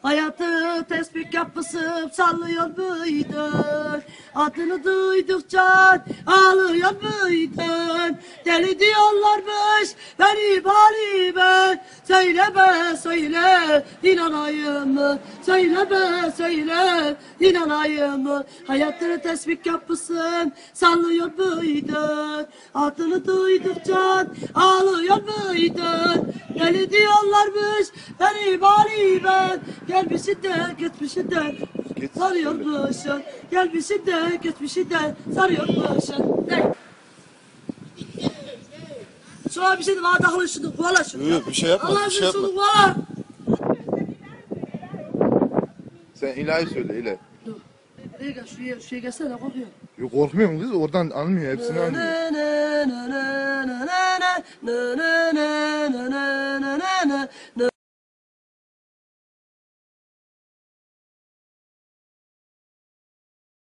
Hayatı tespih yapısıp sallıyor muydun? Adını duydukça ağlıyor muydun? Deli diyorlarmış beni bari ben. Söyle be söyle inanayım mı? Söyle be söyle inanayım mı? Hayatını tespih yapısın sallıyor muydun? Adını duydukça ağlıyor muydun? Deli diyorlarmış beni bari ben. Gelmişsin de gitmişsin de sarıyormuşsun. Gelmişsin de gitmişsin de sarıyormuşsun. Şuna bir şey de bana takılın şunu kovala şunu. Yok bir şey yapma. Allah Bir şey aşkına yapma. şunu kovala. Sen ilahi söyle ilahi. Dur. Ege şuraya gelsene korkuyorum. Yok korkmuyorum kız oradan anlıyor hepsini anlıyor.